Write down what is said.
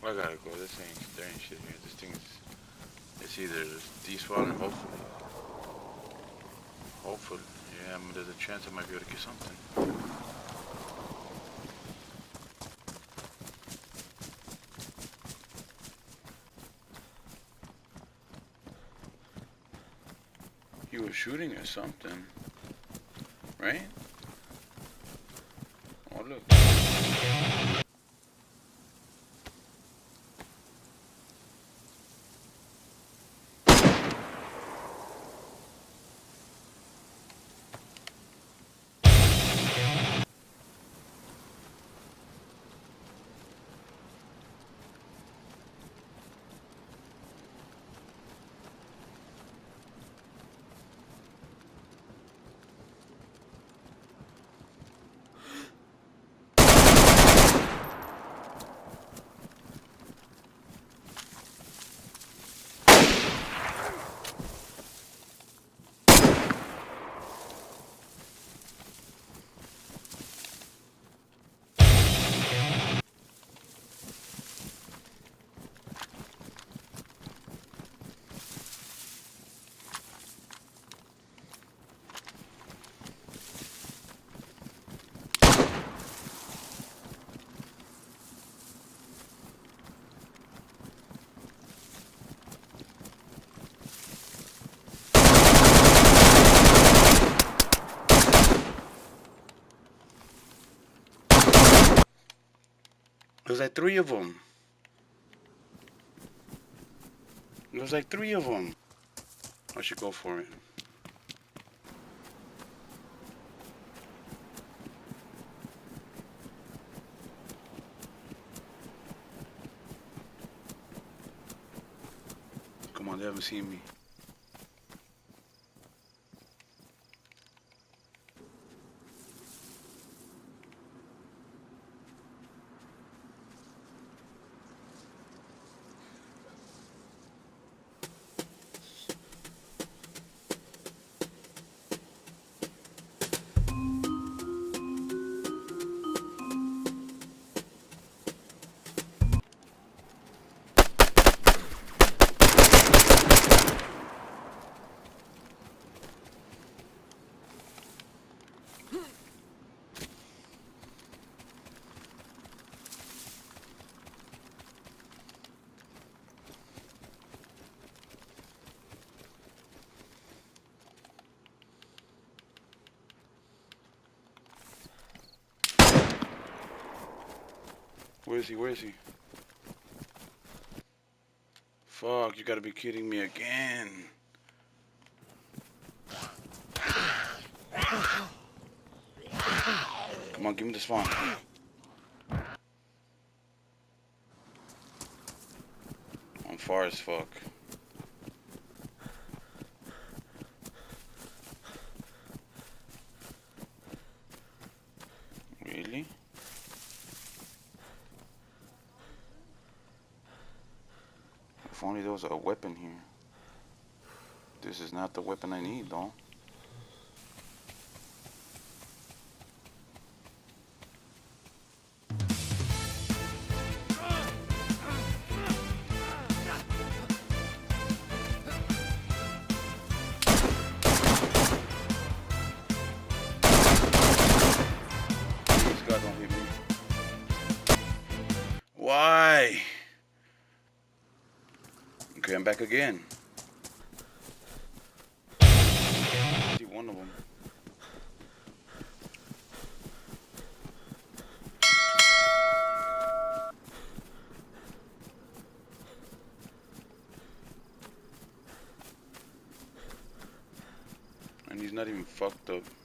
I gotta go. There ain't shit here. This thing is, it's either despawning, hopefully. Hopefully. Yeah, I mean, there's a chance I might be able to get something. He was shooting at something, right? Oh, look. There's like three of them. There's like three of them. I should go for it. Come on, they haven't seen me. Where is he? Where is he? Fuck, you gotta be kidding me again. Come on, give me the spawn. I'm far as fuck. Really? If only there was a weapon here. This is not the weapon I need, though. Please, God, don't hit me. Why? Okay, I'm back again. See one of them. And he's not even fucked up.